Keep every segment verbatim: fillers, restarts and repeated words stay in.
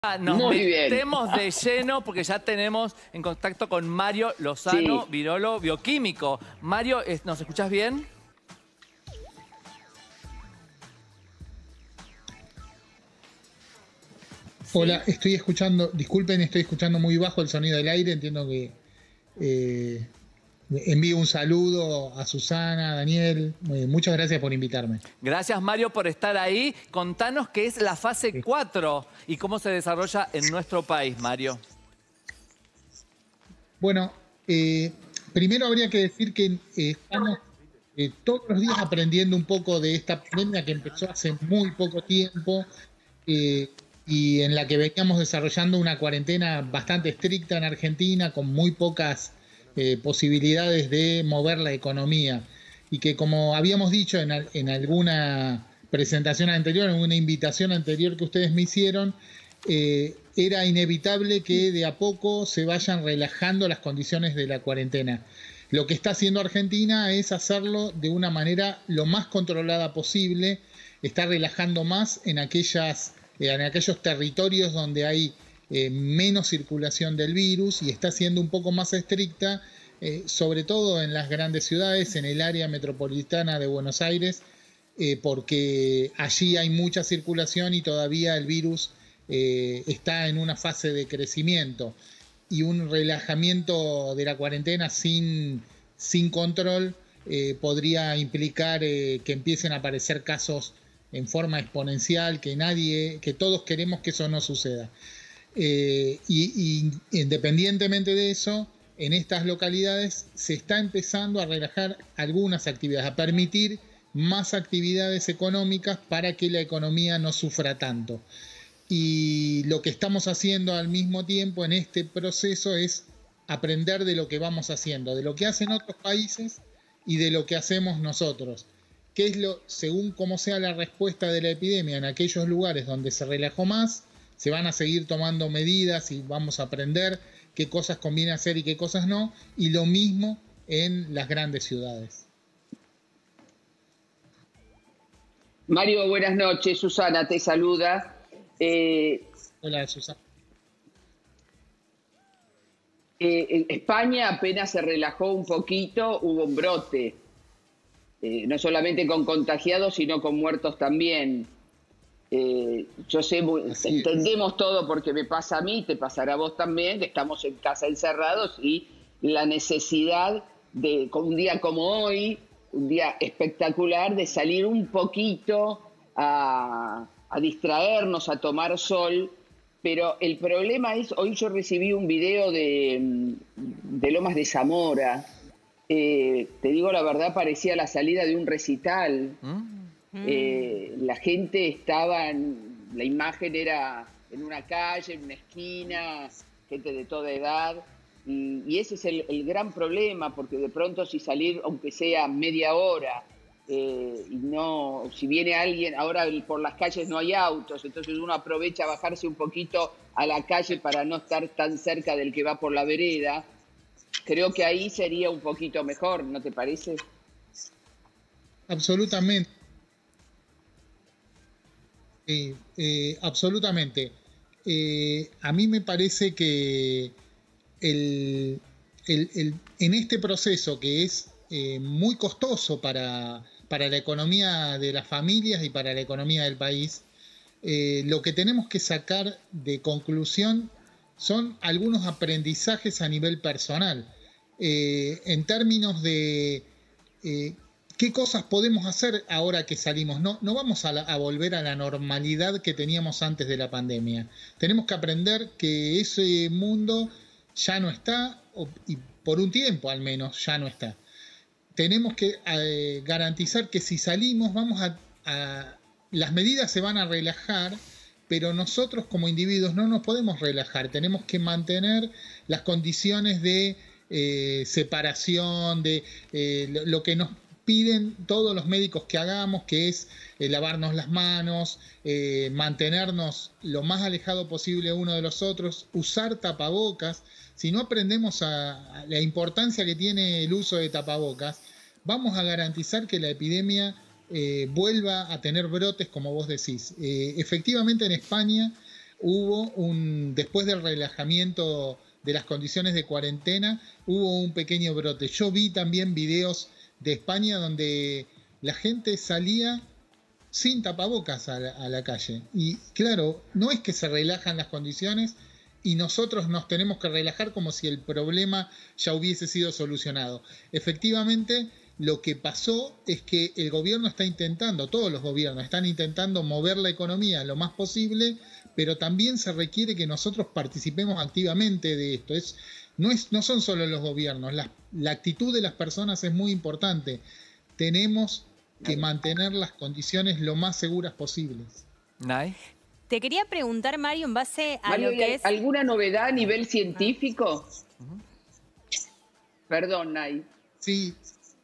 Nos Muy bien. metemos de lleno porque ya tenemos en contacto con Mario Lozano, Sí. virólogo bioquímico. Mario, ¿nos escuchás bien? Hola, estoy escuchando, disculpen, estoy escuchando muy bajo el sonido del aire, entiendo que eh, envío un saludo a Susana, a Daniel, eh, muchas gracias por invitarme. Gracias, Mario, por estar ahí. Contanos qué es la fase Sí. cuatro y cómo se desarrolla en nuestro país, Mario. Bueno, eh, primero habría que decir que eh, estamos eh, todos los días aprendiendo un poco de esta pandemia que empezó hace muy poco tiempo eh, y en la que veníamos desarrollando una cuarentena bastante estricta en Argentina con muy pocas eh, posibilidades de mover la economía y que, como habíamos dicho en, al- en alguna presentación anterior, en una invitación anterior que ustedes me hicieron, eh, era inevitable que de a poco se vayan relajando las condiciones de la cuarentena. Lo que está haciendo Argentina es hacerlo de una manera lo más controlada posible, está relajando más en, aquellas, eh, en aquellos territorios donde hay eh, menos circulación del virus y está siendo un poco más estricta, eh, sobre todo en las grandes ciudades, en el área metropolitana de Buenos Aires, eh, porque allí hay mucha circulación y todavía el virus eh, está en una fase de crecimiento y un relajamiento de la cuarentena sin, sin control eh, podría implicar eh, que empiecen a aparecer casos en forma exponencial, que nadie, que todos queremos que eso no suceda. Eh, y, y independientemente de eso, en estas localidades se está empezando a relajar algunas actividades, a permitir más actividades económicas para que la economía no sufra tanto. Y lo que estamos haciendo al mismo tiempo en este proceso es aprender de lo que vamos haciendo, de lo que hacen otros países y de lo que hacemos nosotros. ¿Qué es lo, según cómo sea la respuesta de la epidemia en aquellos lugares donde se relajó más, se van a seguir tomando medidas y vamos a aprender qué cosas conviene hacer y qué cosas no, y lo mismo en las grandes ciudades. Mario, buenas noches. Susana te saluda. Eh, Hola, Susana. eh, en España apenas se relajó un poquito, hubo un brote, eh, no solamente con contagiados, sino con muertos también. Eh, yo sé, muy, Así es. entendemos todo porque me pasa a mí, te pasará a vos también, que estamos en casa encerrados y la necesidad de, con un día como hoy, un día espectacular, de salir un poquito a, a distraernos, a tomar sol. Pero el problema es, hoy yo recibí un video de, de Lomas de Zamora. Eh, te digo la verdad, parecía la salida de un recital. ¿Mm? Eh, la gente estaba, en, la imagen era en una calle, en una esquina, gente de toda edad, y, y ese es el, el gran problema, porque de pronto si salir, aunque sea media hora, eh, y no, si viene alguien, ahora por las calles no hay autos, entonces uno aprovecha a bajarse un poquito a la calle para no estar tan cerca del que va por la vereda. Creo que ahí sería un poquito mejor, ¿no te parece? Absolutamente. Eh, eh, absolutamente. Eh, a mí me parece que el, el, el, en este proceso que es eh, muy costoso para, para la economía de las familias y para la economía del país, eh, lo que tenemos que sacar de conclusión son algunos aprendizajes a nivel personal, eh, en términos de eh, qué cosas podemos hacer ahora que salimos. No, no vamos a, la, a volver a la normalidad que teníamos antes de la pandemia. Tenemos que aprender que ese mundo ya no está, o, y por un tiempo al menos ya no está. Tenemos que eh, garantizar que si salimos vamos a, a... las medidas se van a relajar, pero nosotros como individuos no nos podemos relajar. Tenemos que mantener las condiciones de eh, separación, de eh, lo, lo que nos piden todos los médicos que hagamos, que es eh, lavarnos las manos, eh, mantenernos lo más alejado posible uno de los otros, usar tapabocas. Si no aprendemos a, a la importancia que tiene el uso de tapabocas, vamos a garantizar que la epidemia eh, vuelva a tener brotes, como vos decís. Eh, efectivamente, en España hubo un, después del relajamiento de las condiciones de cuarentena, hubo un pequeño brote. Yo vi también videos de España donde la gente salía sin tapabocas a la, a la calle. Y claro, no es que se relajan las condiciones y nosotros nos tenemos que relajar como si el problema ya hubiese sido solucionado. Efectivamente, lo que pasó es que el gobierno está intentando, todos los gobiernos están intentando mover la economía lo más posible, pero también se requiere que nosotros participemos activamente de esto. Es, no, es, no son solo los gobiernos, la, la actitud de las personas es muy importante. Tenemos que mantener las condiciones lo más seguras posibles. ¿Nay? Te quería preguntar, Mario, en base a Mario, lo que es... ¿alguna novedad a nivel científico? Uh-huh. Perdón, Nay. Sí.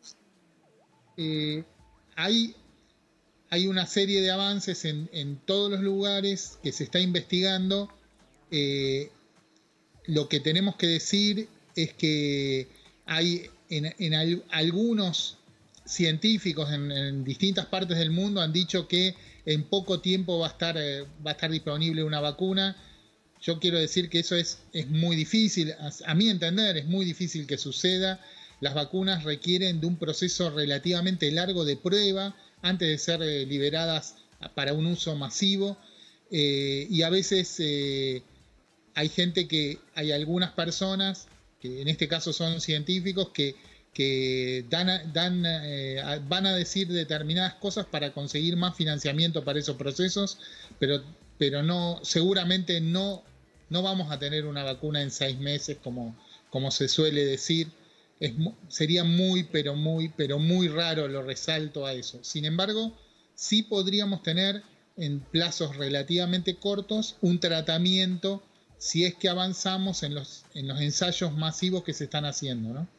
Eh, hay, hay una serie de avances en, en todos los lugares que se está investigando. Eh, lo que tenemos que decir es que hay en, en al, algunos científicos en, en distintas partes del mundo han dicho que en poco tiempo va a estar, eh, va a estar disponible una vacuna. Yo quiero decir que eso es, es muy difícil, a, a mi entender es muy difícil que suceda. Las vacunas requieren de un proceso relativamente largo de prueba antes de ser eh, liberadas para un uso masivo. Eh, y a veces eh, hay gente que, hay algunas personas, que en este caso son científicos, que, que dan, dan, eh, van a decir determinadas cosas para conseguir más financiamiento para esos procesos, pero, pero no, seguramente no, no vamos a tener una vacuna en seis meses como, como se suele decir. Es, sería muy, pero muy, pero muy raro, lo resalto a eso. Sin embargo, sí podríamos tener en plazos relativamente cortos un tratamiento si es que avanzamos en los, en los ensayos masivos que se están haciendo, ¿no?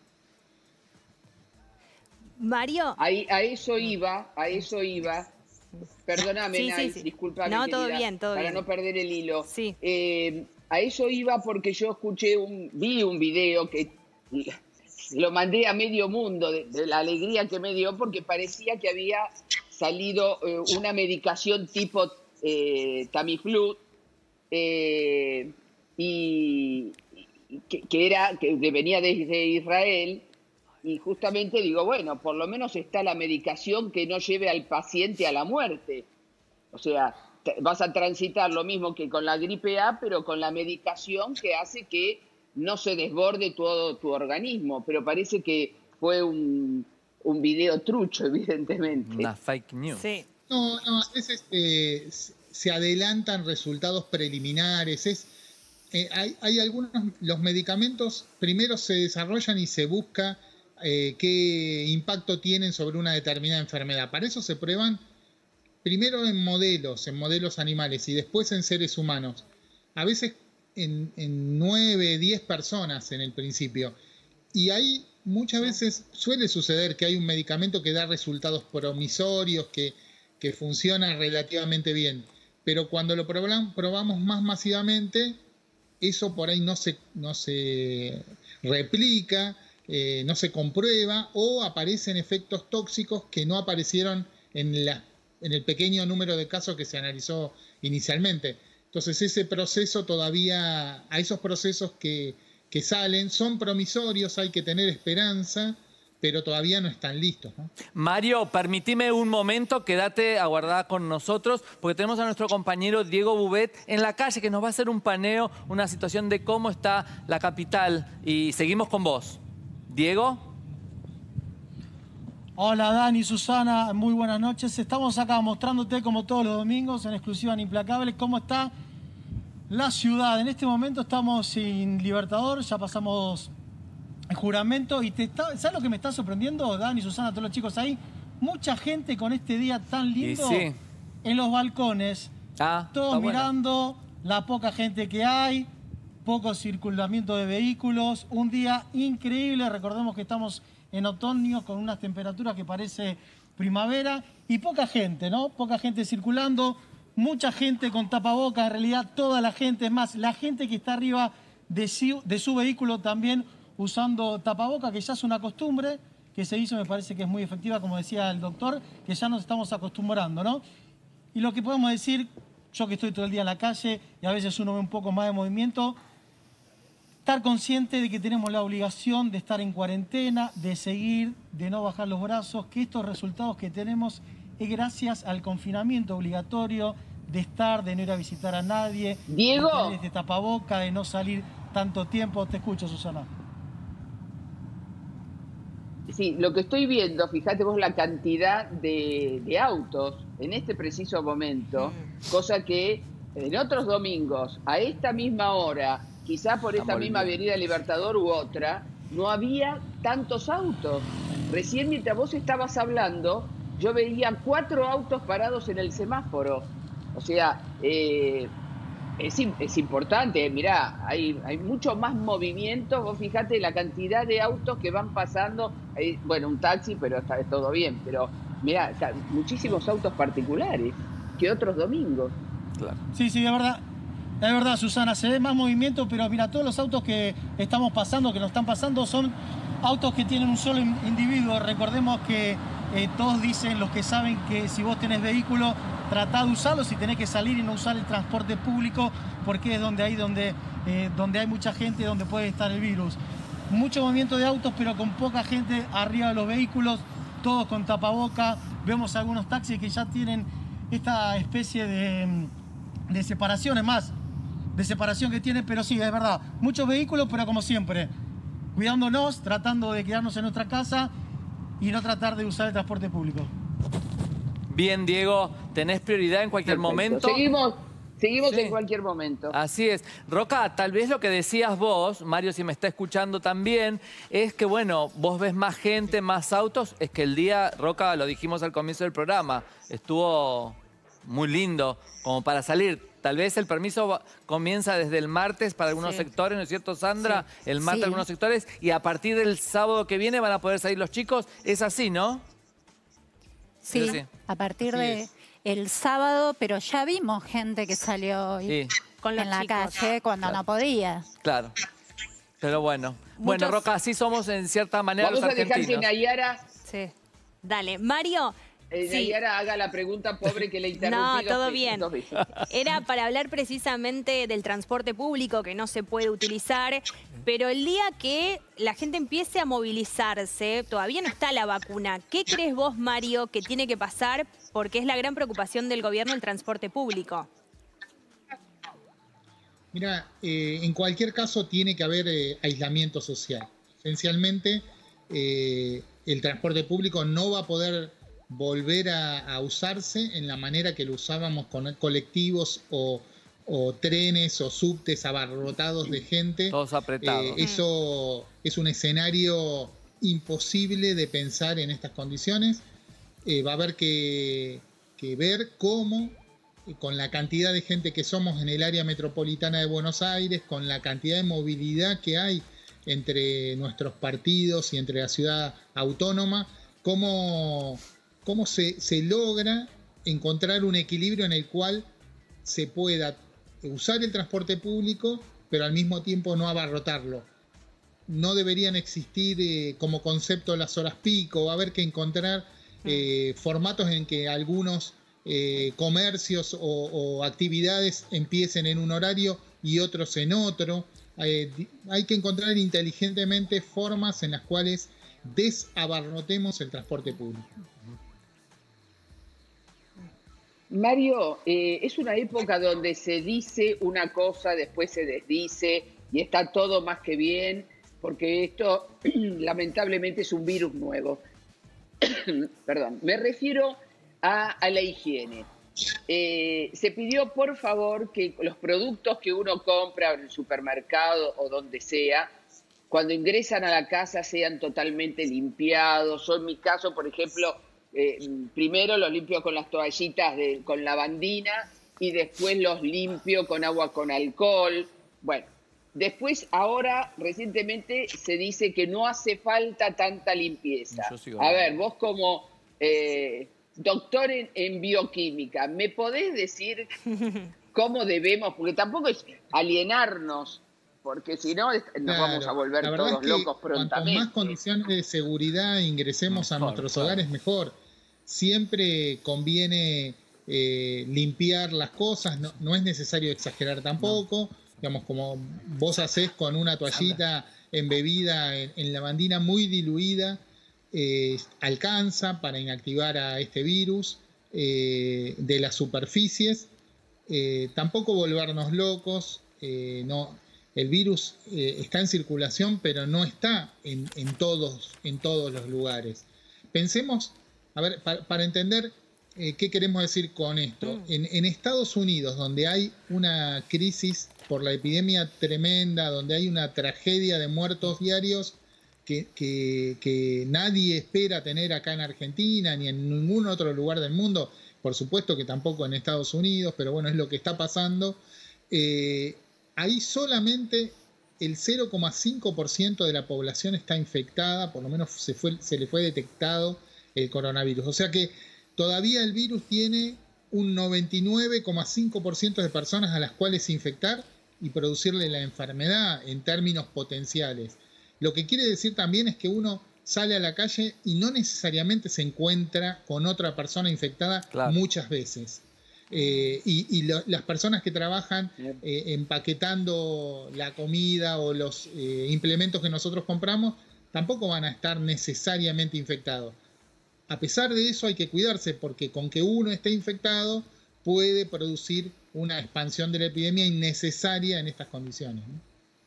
Mario. Ahí, a eso iba, a eso iba. Perdóname, sí, Nay, sí, sí. discúlpame, No, querida, todo bien, todo para bien. no perder el hilo. Sí. Eh, a eso iba porque yo escuché un, vi un video que lo mandé a medio mundo de, de la alegría que me dio porque parecía que había salido eh, una medicación tipo eh, Tamiflu eh, y, y que, que era que venía desde Israel. Y justamente digo, bueno, por lo menos está la medicación que no lleve al paciente a la muerte. O sea, vas a transitar lo mismo que con la gripe A, pero con la medicación que hace que no se desborde todo tu organismo. Pero parece que fue un, un video trucho, evidentemente. Una fake news. Sí. No, no, a veces eh, se adelantan resultados preliminares. Es, eh, hay, hay algunos, los medicamentos primero se desarrollan y se busca Eh, qué impacto tienen sobre una determinada enfermedad. Para eso se prueban primero en modelos, en modelos animales y después en seres humanos. A veces en, en nueve, diez personas en el principio. Y ahí muchas veces suele suceder que hay un medicamento que da resultados promisorios, que, que funciona relativamente bien. Pero cuando lo probamos, probamos más masivamente, eso por ahí no se, no se replica. Eh, no se comprueba o aparecen efectos tóxicos que no aparecieron en, la, en el pequeño número de casos que se analizó inicialmente. Entonces ese proceso todavía, a esos procesos que, que salen, son promisorios, hay que tener esperanza, pero todavía no están listos, ¿no? Mario, permitime un momento, quédate aguardada con nosotros, porque tenemos a nuestro compañero Diego Bouvet en la calle, que nos va a hacer un paneo, una situación de cómo está la capital. Y seguimos con vos. Diego. Hola Dani, Susana, muy buenas noches. Estamos acá mostrándote como todos los domingos en exclusiva en Implacable cómo está la ciudad. En este momento estamos sin Libertador, ya pasamos el juramento y te está, ¿sabes lo que me está sorprendiendo, Dani, Susana, todos los chicos ahí? Mucha gente con este día tan lindo sí. en los balcones, Ah, todos bueno. mirando la poca gente que hay. Poco circulamiento de vehículos, un día increíble, recordemos que estamos en otoño con unas temperaturas que parece primavera y poca gente, ¿no? Poca gente circulando, mucha gente con tapabocas, en realidad toda la gente, es más, la gente que está arriba de su, de su vehículo también usando tapabocas, que ya es una costumbre que se hizo, me parece que es muy efectiva, como decía el doctor, que ya nos estamos acostumbrando, ¿no? Y lo que podemos decir yo que estoy todo el día en la calle y a veces uno ve un poco más de movimiento, estar consciente de que tenemos la obligación de estar en cuarentena, de seguir, de no bajar los brazos, que estos resultados que tenemos es gracias al confinamiento obligatorio, de estar, de no ir a visitar a nadie, Diego. de tener este tapaboca, de no salir tanto tiempo. Te escucho, Susana. Sí, lo que estoy viendo, fíjate vos la cantidad de, de autos en este preciso momento, mm. cosa que en otros domingos, a esta misma hora, quizá por esta Estamos misma Avenida Libertador u otra, no había tantos autos. Recién mientras vos estabas hablando, yo veía cuatro autos parados en el semáforo. O sea, eh, es, es importante, mirá, hay, hay mucho más movimiento. Vos fijate la cantidad de autos que van pasando. Hay, bueno, un taxi, pero está todo bien. Pero mirá, muchísimos autos particulares que otros domingos. Claro. Sí, sí, de verdad. Es verdad, Susana, se ve más movimiento, pero mira, todos los autos que estamos pasando, que nos están pasando, son autos que tienen un solo individuo. Recordemos que eh, todos dicen, los que saben, que si vos tenés vehículo, tratá de usarlo, si tenés que salir y no usar el transporte público, porque es donde hay, donde, eh, donde hay mucha gente, donde puede estar el virus. Mucho movimiento de autos, pero con poca gente arriba de los vehículos, todos con tapaboca. Vemos algunos taxis que ya tienen esta especie de, de separación, es más, de separación que tienen, pero sí, es verdad, muchos vehículos, pero como siempre, cuidándonos, tratando de quedarnos en nuestra casa y no tratar de usar el transporte público. Bien, Diego, tenés prioridad en cualquier Perfecto. momento. Seguimos, seguimos sí. en cualquier momento. Así es. Roca, tal vez lo que decías vos, Mario, si me está escuchando también, es que, bueno, vos ves más gente, más autos. Es que el día, Roca, lo dijimos al comienzo del programa, estuvo muy lindo como para salir. Tal vez el permiso va, comienza desde el martes para algunos sí. sectores, ¿no es cierto, Sandra? Sí. El martes sí. algunos sectores, y a partir del sábado que viene van a poder salir los chicos. Es así, ¿no? Sí, sí. a partir así de es. el sábado, pero ya vimos gente que salió sí. Con en la chicos. calle cuando claro. no podía. Claro, pero bueno. Muchos... Bueno, Roca, así somos en cierta manera Vamos los a dejar argentinos. que Nayara... Sí. Dale, Mario... Eh, sí. Nayara haga la pregunta, pobre que le interrumpí. No, todo bien. Era para hablar precisamente del transporte público que no se puede utilizar, pero el día que la gente empiece a movilizarse, todavía no está la vacuna. ¿Qué crees vos, Mario, que tiene que pasar? Porque es la gran preocupación del gobierno el transporte público. Mira, eh, en cualquier caso tiene que haber eh, aislamiento social. Esencialmente, eh, el transporte público no va a poder volver a, a usarse en la manera que lo usábamos con colectivos o, o trenes o subtes abarrotados de gente. Todos apretados. Eh, eso es un escenario imposible de pensar en estas condiciones. Eh, va a haber que, que ver cómo, con la cantidad de gente que somos en el área metropolitana de Buenos Aires, con la cantidad de movilidad que hay entre nuestros partidos y entre la ciudad autónoma, cómo... cómo se, se logra encontrar un equilibrio en el cual se pueda usar el transporte público, pero al mismo tiempo no abarrotarlo. No deberían existir eh, como concepto las horas pico, va a haber que encontrar eh, formatos en que algunos eh, comercios o, o actividades empiecen en un horario y otros en otro. Eh, hay que encontrar inteligentemente formas en las cuales desabarrotemos el transporte público. Mario, eh, es una época donde se dice una cosa, después se desdice y está todo más que bien, porque esto lamentablemente es un virus nuevo. Perdón, me refiero a, a la higiene. Eh, se pidió, por favor, que los productos que uno compra en el supermercado o donde sea, cuando ingresan a la casa sean totalmente limpiados. O en mi caso, por ejemplo... Eh, primero los limpio con las toallitas de, con lavandina y después los limpio con agua con alcohol. Bueno, después ahora recientemente se dice que no hace falta tanta limpieza. A ver, vos como eh, doctor en, en bioquímica, ¿me podés decir cómo debemos? Porque tampoco es alienarnos, porque si no nos claro, vamos a volver todos es que locos prontamente. Cuanto más condiciones de seguridad ingresemos a nuestros hogares, mejor. Siempre conviene eh, limpiar las cosas, no, no es necesario exagerar tampoco, no. Digamos, como vos hacés con una toallita embebida en, en lavandina muy diluida, eh, alcanza para inactivar a este virus eh, de las superficies. Eh, tampoco volvernos locos, eh, no, el virus eh, está en circulación, pero no está en, en, todos, en todos los lugares. Pensemos, a ver, para, para entender eh, qué queremos decir con esto. En, en Estados Unidos, donde hay una crisis por la epidemia tremenda, donde hay una tragedia de muertos diarios que, que, que nadie espera tener acá en Argentina ni en ningún otro lugar del mundo, por supuesto que tampoco en Estados Unidos, pero bueno, es lo que está pasando. Eh, ahí solamente el cero coma cinco por ciento de la población está infectada, por lo menos se, fue, se le fue detectado el coronavirus. O sea que todavía el virus tiene un noventa y nueve coma cinco por ciento de personas a las cuales infectar y producirle la enfermedad en términos potenciales. Lo que quiere decir también es que uno sale a la calle y no necesariamente se encuentra con otra persona infectada, claro, muchas veces. Eh, y y lo, las personas que trabajan eh, empaquetando la comida o los eh, implementos que nosotros compramos tampoco van a estar necesariamente infectados. A pesar de eso hay que cuidarse, porque con que uno esté infectado puede producir una expansión de la epidemia innecesaria en estas condiciones, ¿no?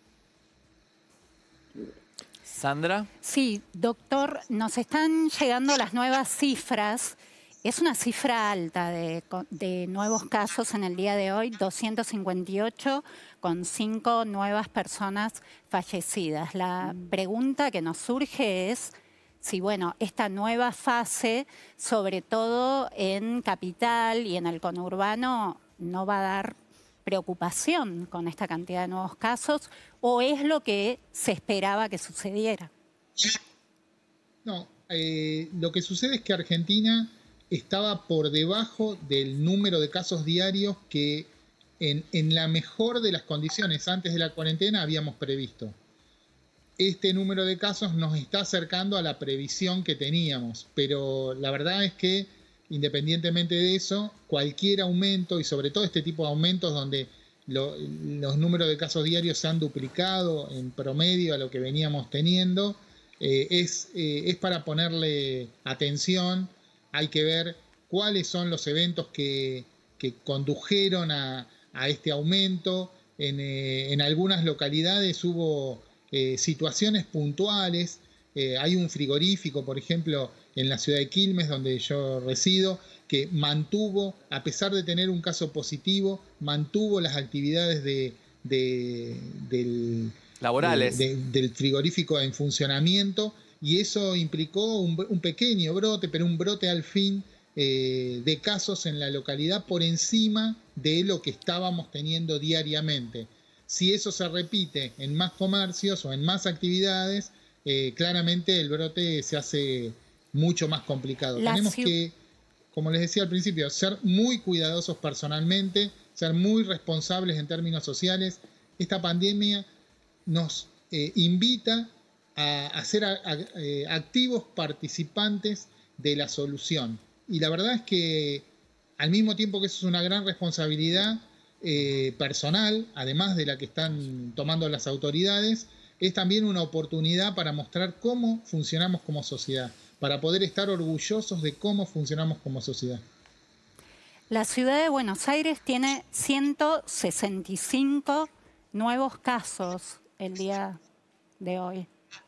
Sandra. Sí, doctor, nos están llegando las nuevas cifras. Es una cifra alta de, de nuevos casos en el día de hoy, doscientos cincuenta y ocho con cinco nuevas personas fallecidas. La pregunta que nos surge es si, bueno, esta nueva fase, sobre todo en Capital y en el conurbano, no va a dar preocupación con esta cantidad de nuevos casos, o es lo que se esperaba que sucediera. No, eh, lo que sucede es que Argentina estaba por debajo del número de casos diarios que en, en la mejor de las condiciones antes de la cuarentena habíamos previsto. Este número de casos nos está acercando a la previsión que teníamos, pero la verdad es que independientemente de eso, cualquier aumento, y sobre todo este tipo de aumentos donde lo, los números de casos diarios se han duplicado en promedio a lo que veníamos teniendo, eh, es, eh, es para ponerle atención. Hay que ver cuáles son los eventos que, que condujeron a, a este aumento. En, eh, en algunas localidades hubo eh, situaciones puntuales. Eh, hay un frigorífico, por ejemplo, en la ciudad de Quilmes, donde yo resido, que mantuvo, a pesar de tener un caso positivo, mantuvo las actividades de, de, del, laborales de, de, del frigorífico en funcionamiento, y eso implicó un, un pequeño brote, pero un brote al fin eh, de casos en la localidad por encima de lo que estábamos teniendo diariamente. Si eso se repite en más comercios o en más actividades, eh, claramente el brote se hace mucho más complicado. La Tenemos que, como les decía al principio, ser muy cuidadosos personalmente, ser muy responsables en términos sociales. Esta pandemia nos eh, invita a, a ser a, a, eh, activos participantes de la solución. Y la verdad es que al mismo tiempo que eso es una gran responsabilidad eh, personal, además de la que están tomando las autoridades, es también una oportunidad para mostrar cómo funcionamos como sociedad, para poder estar orgullosos de cómo funcionamos como sociedad. La ciudad de Buenos Aires tiene ciento sesenta y cinco nuevos casos el día de hoy.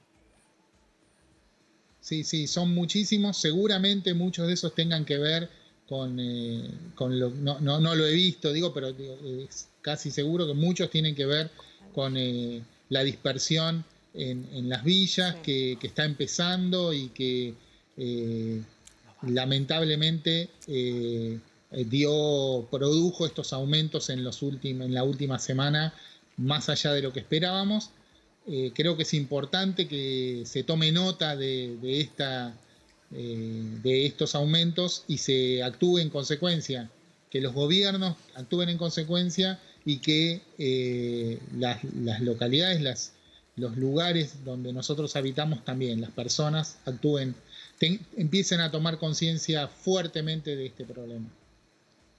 Sí, sí, son muchísimos. Seguramente muchos de esos tengan que ver con, eh, con lo, no, no, no lo he visto, digo, pero digo, es casi seguro que muchos tienen que ver con eh, la dispersión en, en las villas, sí, que, que está empezando y que eh, lamentablemente eh, dio, produjo estos aumentos en, los últimos, en la última semana, más allá de lo que esperábamos. Eh, creo que es importante que se tome nota de, de, esta, eh, de estos aumentos y se actúe en consecuencia, que los gobiernos actúen en consecuencia y que eh, las, las localidades, las, los lugares donde nosotros habitamos también, las personas actúen, ten, empiecen a tomar conciencia fuertemente de este problema.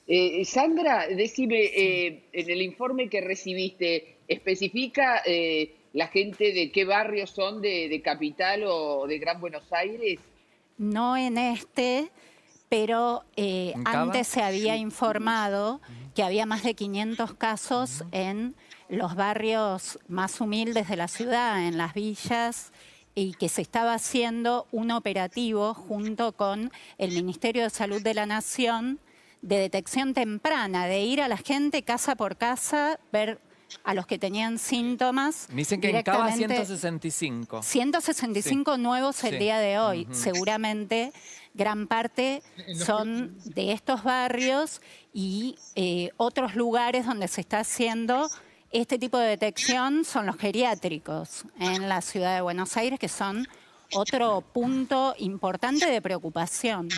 Eh, Sandra, decime, eh, en el informe que recibiste, ¿especifica eh, la gente de qué barrios son de, de Capital o de Gran Buenos Aires? No en este, pero eh, antes se había informado que había más de quinientos casos en los barrios más humildes de la ciudad, en las villas, y que se estaba haciendo un operativo junto con el Ministerio de Salud de la Nación de detección temprana, de ir a la gente casa por casa, ver a los que tenían síntomas. Me dicen que en Cava ciento sesenta y cinco. ciento sesenta y cinco sí. nuevos el sí. día de hoy. Uh-huh. Seguramente gran parte son de estos barrios y eh, otros lugares donde se está haciendo este tipo de detección son los geriátricos en la ciudad de Buenos Aires, que son otro punto importante de preocupación.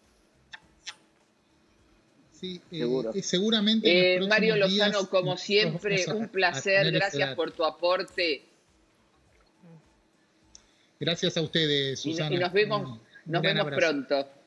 Sí, eh, seguramente. Eh, Mario Lozano, días, como siempre, a, un placer. Gracias por tu aporte. Gracias a ustedes, Susana. Y, y nos vemos, nos vemos pronto.